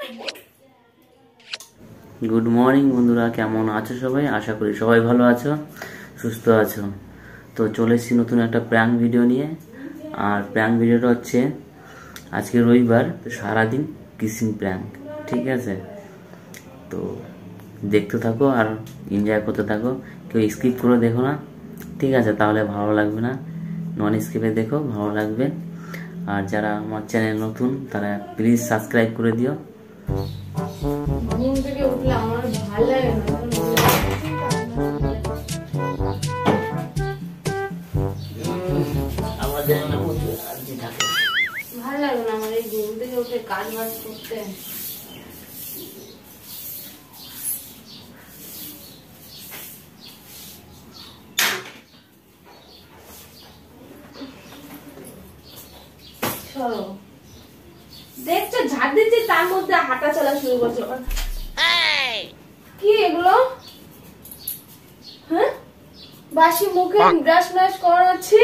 Good morning বন্ধুরা, কেমন আছো সবাই? আশা করি সবাই ভালো আছো, সুস্থ আছো। তো চলে এসেছি নতুন একটা প্র্যাঙ্ক ভিডিও নিয়ে। আর প্র্যাঙ্ক ভিডিওটা হচ্ছে আজকে রবিবার, তো সারাদিন কিসিং প্র্যাঙ্ক, ঠিক আছে? তো দেখতে থাকো আর এনজয় করতে থাকো, কেউ স্কিপ করে দেখো না, ঠিক আছে? তাহলে ভালো লাগবে না, নন স্কিপে দেখো, ভালো লাগবে। আর যারা আমার চ্যানেল নতুন তারা প্লিজ সাবস্ক্রাইব করে দিও। ঘুম থেকে উঠলে আমার ভালো লাগে না, ভালো লাগে না আমার এই ঘুম থেকে উঠে কাজ বাজ করতে। দেখছো ঝাড় দিচ্ছি, তার মধ্যে হাঁটা চলা শুরু করছো। কি এগুলো? হ্যাঁ, বাসি মুখে ব্রাশ ব্রাশ করাচ্ছি।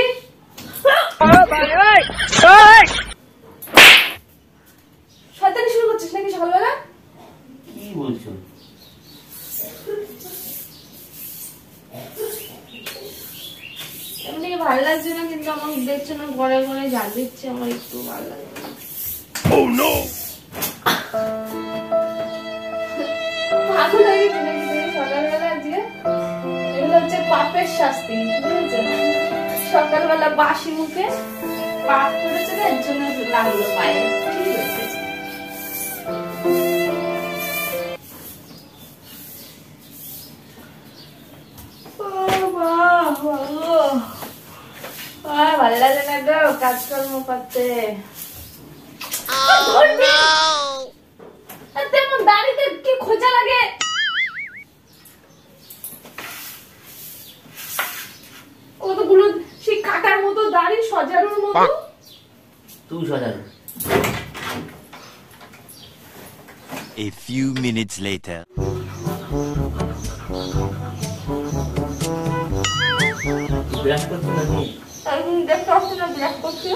শয়তানি শুরু করছিস নাকি সকালবেলা? কি বলছো? এমনি ভালো লাগছে না, কিন্তু আমার দেখছো না ঘরে ঘরে ঝাড় দিচ্ছে, আমার একটু ভালো লাগে না। Oh no! পাগল হয়ে গেছি নাকি তুমি সকালবেলা? আজকে এগুলো হচ্ছে পাপের শাস্তি, বুঝেছো? সকালবেলা বাসি মুখে পাপ করেছে, এর জন্য লাগলো পায়ে, ঠিক আছে? ভালো লাগে না গো কাজকর্ম করতে। তেমন দাড়িতে কি খোঁচা লাগে। কতগুলো সেই কাটার মতো দাড়ি, সজারুর মতো। তুই সজারু। A few minutes later. Brush করতে নাকি? আমি দেখতে পাচ্ছি না ব্রাশ করছি।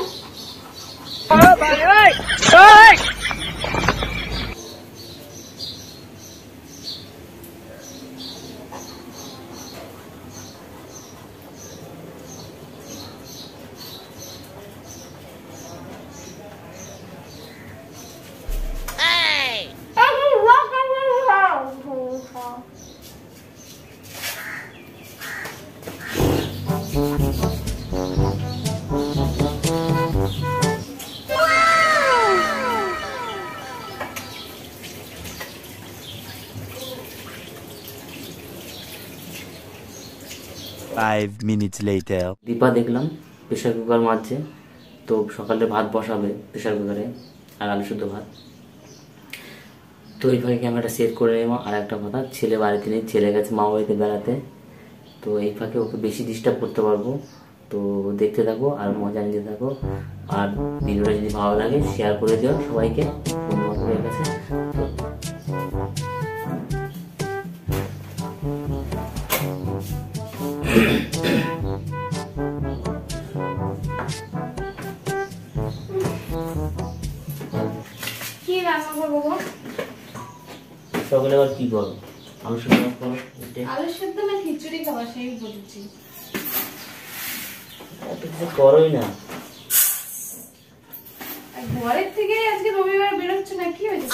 Five minutes later. দীপা দেখলাম প্রেশার কুকার মারছে, তো সকালে ভাত বসাবে প্রেশার কুকারে, আর আলু শুদ্ধ ভাত। তো এই ফাঁকে ক্যামেরাটা সেট করে নেব। আর একটা কথা, ছেলে বাড়িতে নেই, ছেলে গেছে মা বাড়িতে বেড়াতে। তো এই ফাঁকে ওকে বেশি ডিস্টার্ব করতে পারবো, তো দেখতে থাকো আর মজা নিতে থাকো। আর ভিডিওটা যদি ভালো লাগে শেয়ার করে দিও সবাইকে, বন্ধু বান্ধবের কাছে। কি রান্না করবো? সকালে আবার কি করো? আলু সেদ্ধ করো। আলু সেদ্ধ না খিচুড়ি খাবার, সেই বলেছি। কিছু করোই না। ঘরের থেকে আজকে রবিবার বেরোচ্ছে না, কি হয়েছে?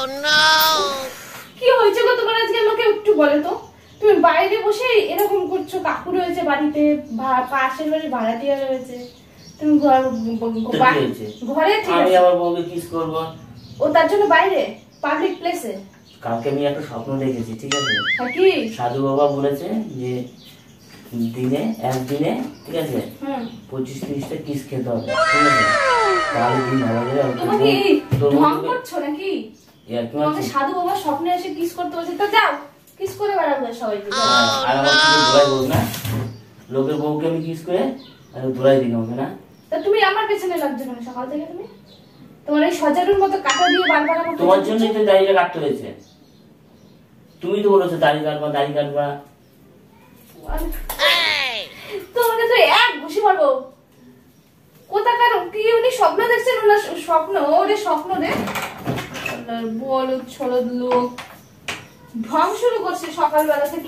কি হয়েছে গো তোমার আজকে? আমাকে একটু বলে তো। তুমি বাইরে বসে এরকম করছো, কাকু রয়েছে বাড়িতে, পাশের বাড়ি ভাড়াটিয়া রয়েছে, তুমি ঘরে আমি আবার বউকে কিস করব। ও তার জন্য বাইরে পাবলিক প্লেসে। কালকে আমি একটা স্বপ্ন দেখেছি, ঠিক আছে? কি? সাধু বাবা বলেছে যে দিনে একদিনে, ঠিক আছে, 25-30টা কিস খেতে হবে, ঠিক আছে? তাহলে দিন ভালো যাবে। তুমি ঢং করছো নাকি? তোমাকে সাধু বাবা স্বপ্নে এসে কিস করতে বলছে, তো যাও কিস করে বেড়াবো সবাইকে। আর আমার কিছু দোলাই বল না, লোকের বউকে আমি কিস করে আর দোলাই দিই হবে না। তা তুমি আমার পেছনে লাগছো কেন সকাল থেকে? তুমি তোমার এই সজারুর মতো কাটা দিয়ে বারবার আমার তোমার জন্যই তো দাড়িটা কাটতে হয়েছে। তুমি তো বলেছো দাড়ি কাটবা, দাড়ি কাটবা। তোমাকে তো এক ঘুষি মারবো। কোথাকার কি উনি স্বপ্ন দেখছেন? ওনার স্বপ্ন, ওরে স্বপ্ন রে। আপনার বলদ ছলদ লোক ঢং শুরু করছে সকালবেলা থেকে।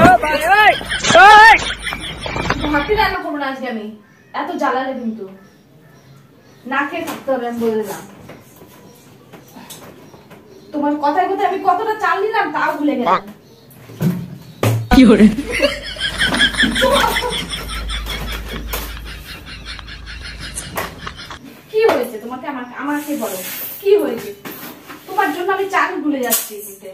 ভাতই রান্না করবো না আজকে আমি, এত জ্বালালে কিন্তু না খেয়ে থাকতে হবে আমি বলে দিলাম। তোমার কথায় কথায় আমি কতটা চাল নিলাম তাও ভুলে গেলাম। কি করে কি হয়েছে তোমাকে? আমাকে বলো কি হয়েছে? তোমার জন্য আমি চাল ভুলে যাচ্ছি দিতে।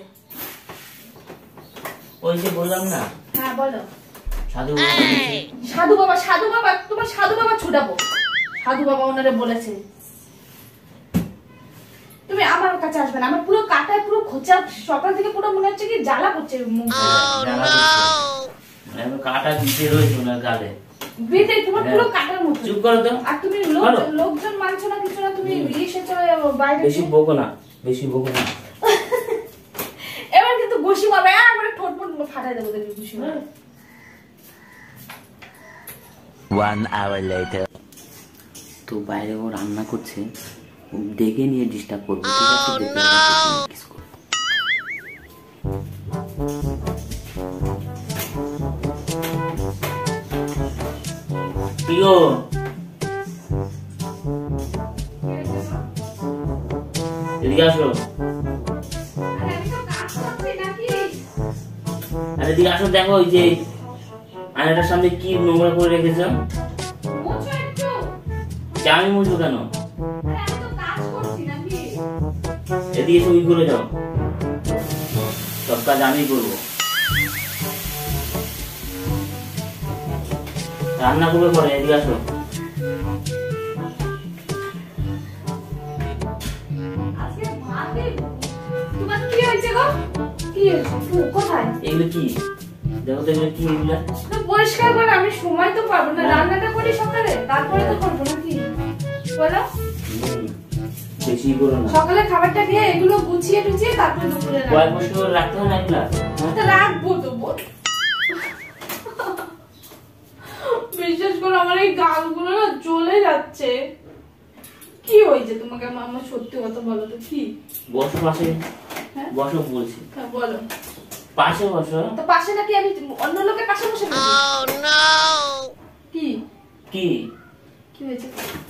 ওই যে বললাম না। হ্যাঁ বলো। সাধু বাবা, সাধু বাবা, তোমার সাধু বাবা ছুটাবো। সাধু বাবা ওনারে বলেছে তুমি আমার কাছে আসবে না। আমার পুরো কাটায় পুরো খোঁচা, সকাল থেকে পুরো মনে হচ্ছে কি জ্বালা করছে মুখ। কাটা দিতে রয়েছে ওনার গালে। বেটে তোমার পুরো কাটার মতো। চুপ করো তো। আর তুমি লোকজন মানছো না কিছু না, তুমি এসেছো বাইরে। বেশি বকো না, বেশি বকো না। এবার কিন্তু ঘুষি মারবে, একবার ঠোঁট মোট ফাটাই দেবো দেখবি ঘুষি মারবে। 1 hour later. তো বাইরে ও রান্না করছে, ডেকে নিয়ে ডিস্টার্ব করবো, ঠিক আছে? ডেকে কিস করবো। প্রিয় এদিকে আসো। আরে এদিকে আসো, দেখো ওই যে আয়নাটার সামনে কি নোংরা করে রেখেছ। আমি মুছবো কেন? এদিকে ছবি করে যাও, সব কাজ আমি করবো। রান্না করবে পরে, এদিকে আসো। এগুলো কি? দেখো তো এগুলো কি? এগুলো পরিষ্কার করে আমি সময় তো পাবো না, রান্নাটা করি সকালে, তারপরে তো করবো নাকি বলো? বেশি করো না। সকালে খাবারটা দিয়ে এগুলো গুছিয়ে টুছিয়ে তারপরে দুপুরে রাখতে হয় না এগুলা? রাখবো তো। বিশেষ করে আমার এই গালগুলো না জ্বলে যাচ্ছে। কি হয়েছে তোমাকে? আমার সত্যি কথা বলো তো কি? বসো পাশে, বসো বলছি। হ্যাঁ বলো। পাশে বসো। তো পাশে নাকি আমি অন্য লোকের পাশে বসে আছি? কি কি কি হয়েছে?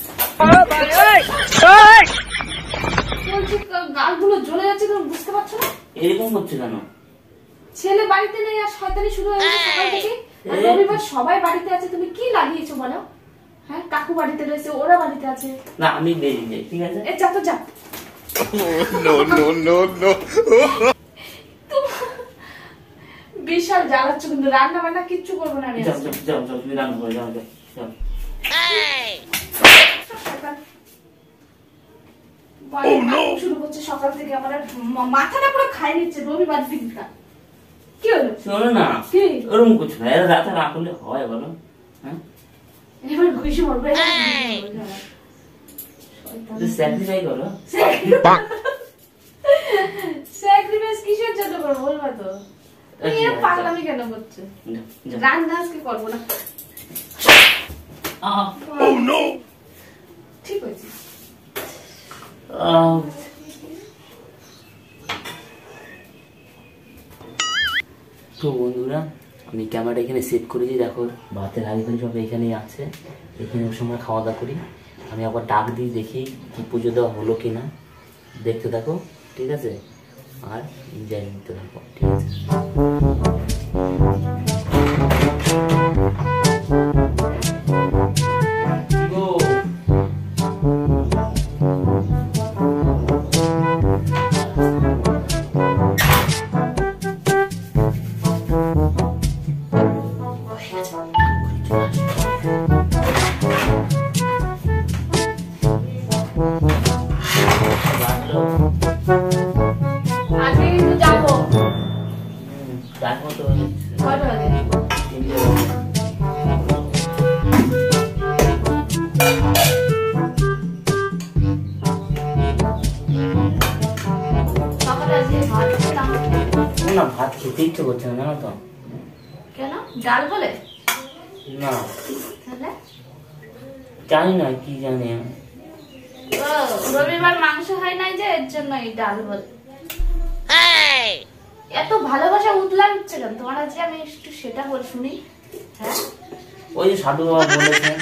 বলছি গালগুলো জ্বলে যাচ্ছে, তুমি বুঝতে পারছো না? এরকম করছে কেন? ছেলে বাড়িতে নেই আর শয়তানি শুরু হয়ে গেছে সকাল থেকে। রবিবার সবাই বাড়িতে আছে, তুমি কি লাগিয়েছো বলো? হ্যাঁ, কাকু বাড়িতে রয়েছে, ওরা বাড়িতে আছে। না আমি বেরিয়ে যাই, ঠিক আছে? এ যা তো যা। No, no, no, no. বিশাল জ্বালাচ্ছ কিন্তু, রান্না বান্না কিচ্ছু করবো না আমি। যাও যাও যাও যাও, তুমি রান্না করে যাও যাও। শুরু করছে সকাল থেকে, আমার মাথাটা পুরো খাই নিচ্ছে রবিবার দিনটা। কি হলো? শোনো না, ওরকম করছো না, এরা রাতে না করলে হয় বলো? হ্যাঁ, এবার ঘুষি মারবে। স্যাক্রিফাই করো। স্যাক্রিফাইস কিসের জন্য করবো বলবা তো? তুমি পাগলামি কেন করছো? রান্না আজকে করবো না। ঠিক হয়েছে। তো বন্ধুরা, আমি ক্যামেরাটা এখানে সেট করেছি, দেখো ভাতের হাঁড়ি সব এখানেই আছে। এখানে ওই সময় খাওয়া দাওয়া করি। আমি আবার ডাক দিই, দেখি কি পুজো দেওয়া হলো কিনা, দেখতে থাকো, ঠিক আছে? আর এনজয় নিতে থাকো, ঠিক আছে? আজকে কিন্তু যাবো। দেখো তো কয়টা বাজে? সকালে আজকে ভাত খেলাম না, ভাত খেতে ইচ্ছে করছে না, জানো তো? কেন? ডাল বলে না, তাহলে জানি না, কি জানি আমি। রবিবার মাংস হয় নাই যে, এর জন্য এই ডাল বল। এত ভালোবাসা উতলার হচ্ছে কেন তোমার? আজকে আমি একটু সেটা বল শুনি। হ্যাঁ, ওই যে সাধু বাবা বলেছেন,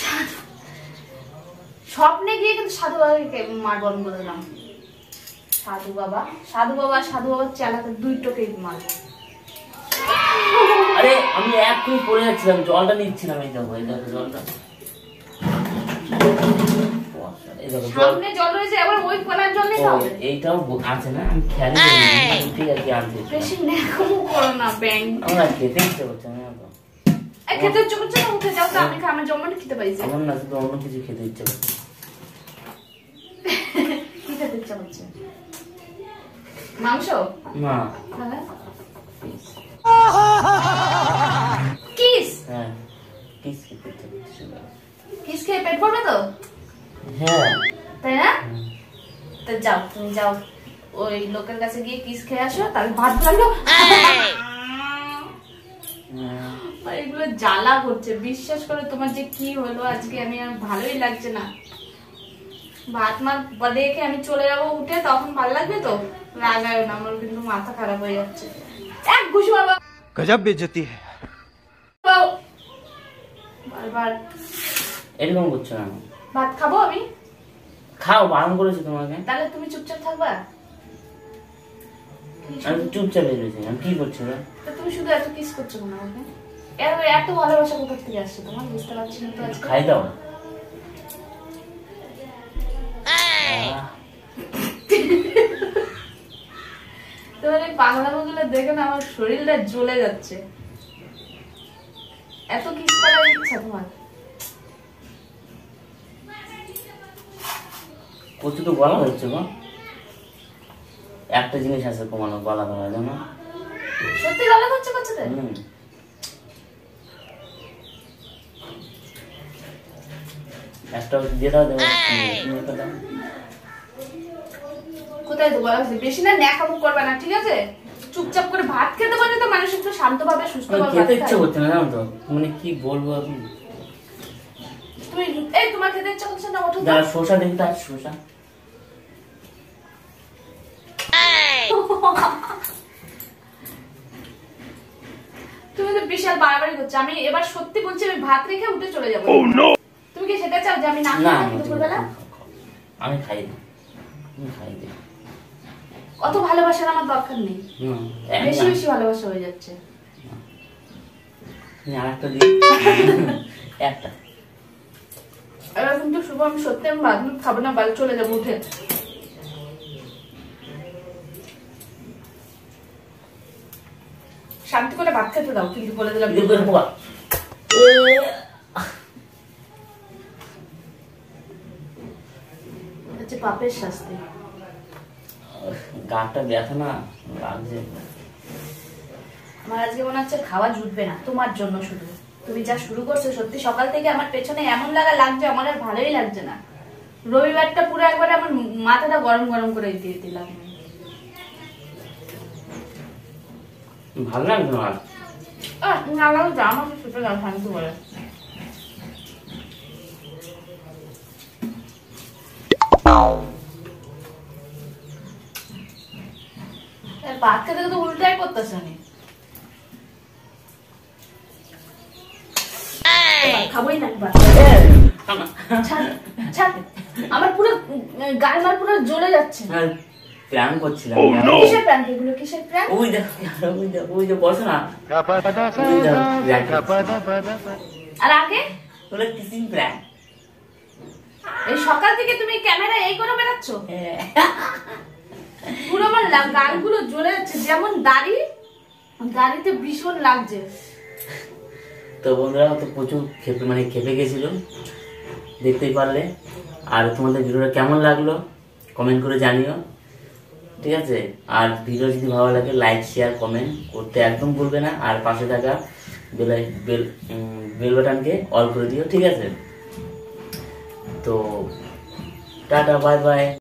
স্বপ্নে গিয়ে কিন্তু সাধু বাবাকে মারবন বললাম। সাধু বাবা চালাতে 2 টোকে মার। আরে আমি এক্ষুনি পড়ে যাচ্ছিলাম, জলটা নিচ্ছিলাম। এই দেখো জলটা, সামনে জল রয়েছে, আবার ওই কোনার জল নিতে হবে। এইটাও আছে না, আমি খেয়ালই করিনি। ঠিক আছে, আনতে বেশি নেকমু করো না ব্যাং। আমরা খেতে ইচ্ছে করছে না তো। এই খেতে ইচ্ছে করছে না, উঠে যাও তো, আমি আমার জম্মনে খেতে পাইছি। আমার না, শুধু অন্য কিছু খেতে ইচ্ছে করছে। কি খেতে ইচ্ছে করছে? মাংস না, কিস। হ্যাঁ, কিস খেতে ইচ্ছে করছে। কিস খেয়ে পেট ভরবে তো? হ্যাঁ, তাই না? তো যাও, তুমি যাও ওই লোকের কাছে গিয়ে কিস খেয়ে আসো, তাহলে ভাত লাগলো। এগুলো জ্বালা করছে, বিশ্বাস করে। তোমার যে কি হলো আজকে, আমি আর ভালোই লাগছে না। ভাত মাত দেখে আমি চলে যাবো উঠে, তখন ভালো লাগবে তো? রাগায় না, আমার কিন্তু মাথা খারাপ হয়ে যাচ্ছে। এক ঘুষি মারবা, गजब बेइज्जती है। বারবার এরকম করছো না। ভাত খাবো আমি। খাও, বারণ করেছি তোমাকে। তাহলে তুমি চুপচাপ থাকবা? আমি চুপচাপ রয়েছি, আমি কি করছি? তুমি শুধু এত কিস করছো কেন আমাকে? এত ভালোবাসা কোথা থেকে আসছে তোমার? বুঝতে পারছি না তো আজকে। খাই দাও। তোমার এই পাগলামোগুলো দেখে না আমার শরীরটা জ্বলে যাচ্ছে। এত কিস করার ইচ্ছা তোমার? কচু তো গলা হচ্ছে গো। একটা জিনিস আছে কমানো, গলা ধরা, জানো? সত্যি গলা হচ্ছে কচুতে? একটা দিয়ে দাও, দেবো। কোথায় দেবো? বেশি না ন্যাকামো করবে না, ঠিক আছে? চুপচাপ করে ভাত খেতে বলে তো মানুষ একটু শান্তভাবে সুস্থভাবে খেতে ইচ্ছে করছে না, জানো তো? মানে কি বলবো এখন। তুমি এই তোমার খেতে ইচ্ছে করছে না? ওঠো। দাঁড়া, শসা দেখি তো, শসা। তুমি তো বিশাল বাড়াবাড়ি করছো। আমি এবার সত্যি বলছি, আমি ভাত রেখে উঠে চলে যাবো। তুমি কি সেটা চাও যে আমি না খাই দুপুরবেলা? আমি খাই না, খাই না। অত ভালোবাসার আমার দরকার নেই। বেশি বেশি ভালোবাসা হয়ে যাচ্ছে। আরেকটা দিই, একটা। এবার কিন্তু শুভ, আমি সত্যি আমি ভাত খাবো না, বাড়ি চলে যাবো উঠে। শান্তি করে ভাত খেতে দাও, কিন্তু বলে দিলাম। হচ্ছে পাপের শাস্তি। গাটা ব্যথা না লাগছে। আমার আজকে মনে হচ্ছে খাওয়া জুটবে না তোমার জন্য। শুধু তুমি যা শুরু করছো, সত্যি সকাল থেকে আমার পেছনে এমন লাগা লাগছে, আমার আর ভালোই লাগছে না। রবিবারটা পুরো একবারে আমার মাথাটা গরম গরম করে দিয়ে দিলাম। ভালো লাগছে না না লাগছে আমাকে, ছোট না শান্তি বলে। ভাত খেতে তো উল্টাই করতেছে। খাবোই না আমার পুরো গাল মাল পুরো জ্বলে যাচ্ছে। প্ল্যান করছিলাম। কিসের প্ল্যান এগুলো? কিসের প্ল্যান? ওই দেখো, ওই যে বসো না। আর আগে ওটা কিসিং প্র্যাঙ্ক। এই সকাল থেকে তুমি ক্যামেরা এই করে বেড়াচ্ছ, পুরো আমার গালগুলো জ্বলে যাচ্ছে। যেমন দাড়িতে ভীষণ লাগছে। তো বন্ধুরা তো প্রচুর খেপে গেছিল, দেখতেই পারলে। আর তোমাদের ভিডিওটা কেমন লাগলো কমেন্ট করে জানিও, ঠিক আছে? আর ভিডিও যদি ভালো লাগে লাইক শেয়ার কমেন্ট করতে একদম ভুলবে না। আর পাশে থাকা বেল বাটনকে অল করে দিও, ঠিক আছে? তো টাটা, বাই বাই।